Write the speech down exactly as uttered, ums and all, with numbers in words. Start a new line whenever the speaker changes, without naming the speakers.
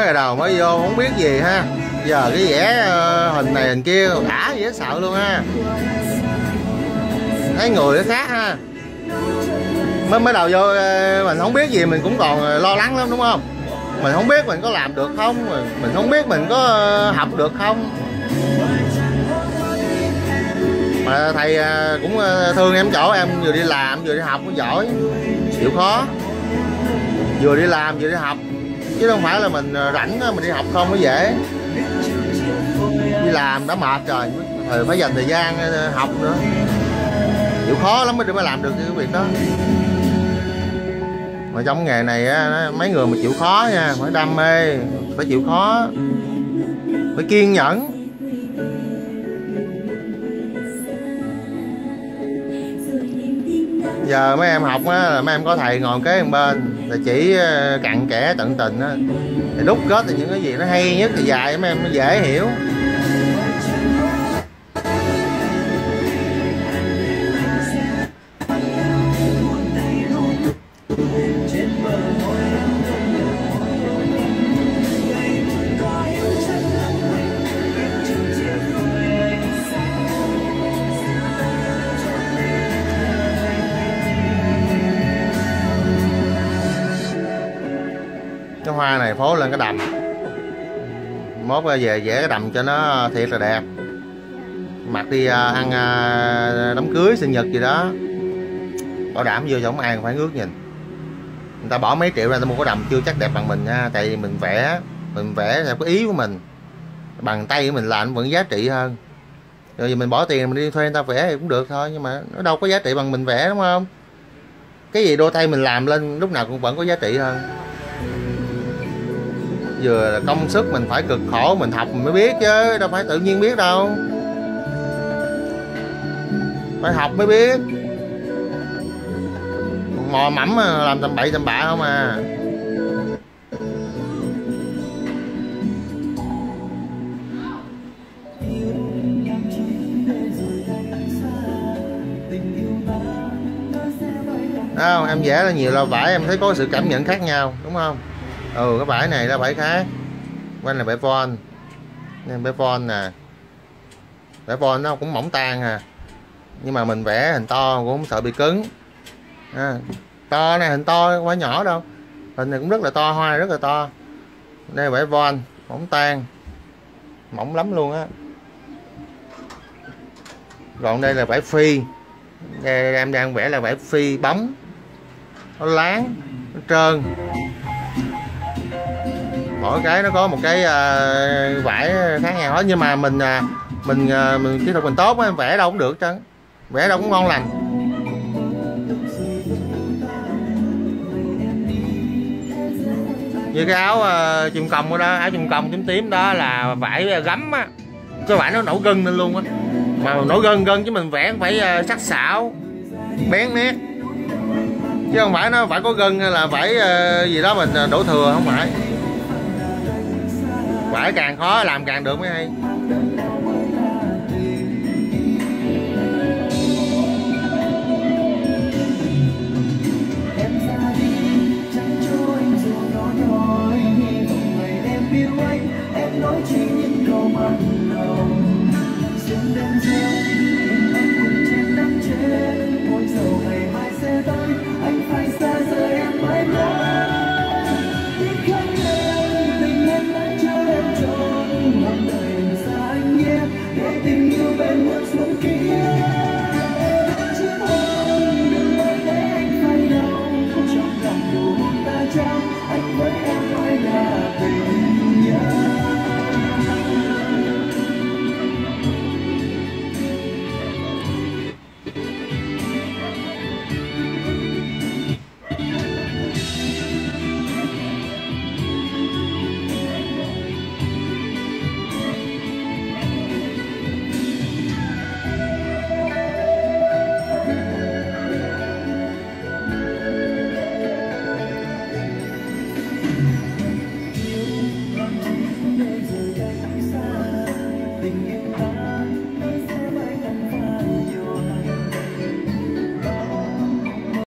rồi đầu mới vô không biết gì ha. Giờ cái vẽ hình này hình kia đã dễ sợ luôn ha. Thấy người nó khác ha. Mới mới đầu vô mình không biết gì mình cũng còn lo lắng lắm đúng không? Mình không biết mình có làm được không, mình không biết mình có học được không. Mà thầy cũng thương em chỗ em vừa đi làm vừa đi học cũng giỏi, chịu khó. Vừa đi làm vừa đi học chứ không phải là mình rảnh mình đi học không mới dễ. Đi làm đã mệt rồi rồi phải dành thời gian học nữa, chịu khó lắm mới mới làm được cái việc đó. Mà trong nghề này á, mấy người mà chịu khó nha, phải đam mê, phải chịu khó, phải kiên nhẫn. Giờ mấy em học á, là mấy em có thầy ngồi kế một bên là chỉ cặn kẽ tận tình á, thì đúc kết thì những cái gì nó hay nhất thì dạy mấy em nó dễ hiểu. Cái hoa này phối lên cái đầm, mốt về vẽ cái đầm cho nó thiệt là đẹp, mặc đi ăn đám cưới sinh nhật gì đó, bảo đảm vô cho không ai phải ngước nhìn. Người ta bỏ mấy triệu ra ta mua cái đầm chưa chắc đẹp bằng mình nha, tại vì mình vẽ mình vẽ theo cái ý của mình, bằng tay của mình làm vẫn giá trị hơn. Rồi vì mình bỏ tiền mình đi thuê người ta vẽ thì cũng được thôi, nhưng mà nó đâu có giá trị bằng mình vẽ đúng không? Cái gì đôi tay mình làm lên lúc nào cũng vẫn có giá trị hơn. Vừa là công sức mình phải cực khổ mình học mình mới biết chứ đâu phải tự nhiên biết đâu, phải học mới biết. Mò mẫm làm tầm bậy tầm bạ không à. Đấy không? Em vẽ ra nhiều là vải em thấy có sự cảm nhận khác nhau đúng không? Ừ, cái vải này là vải khác, quanh là vải von, nên vải von nè, vải von nó cũng mỏng tan à, nhưng mà mình vẽ hình to cũng không sợ bị cứng à. To này hình to không phải nhỏ đâu, hình này cũng rất là to, hoa này rất là to. Đây vải von mỏng tan, mỏng lắm luôn á. Còn đây là vải phi, đây em đang vẽ là vải phi bóng, nó láng, nó trơn. Mỗi cái nó có một cái uh, vải khác nhau hết, nhưng mà mình uh, mình uh, mình kỹ thuật mình tốt á, vẽ đâu cũng được chứ, vẽ đâu cũng ngon lành. Như cái áo uh, chùm còng đó, áo chùm còng chấm tím đó là vải gấm á, cái vải nó nổi gân lên luôn á, mà nổi gân gân chứ mình vẽ phải uh, sắc sảo, bén nét, chứ không phải nó phải có gân hay là phải uh, gì đó mình đổ thừa, không phải. Vải càng khó làm càng được mới hay.
Tình yêu bên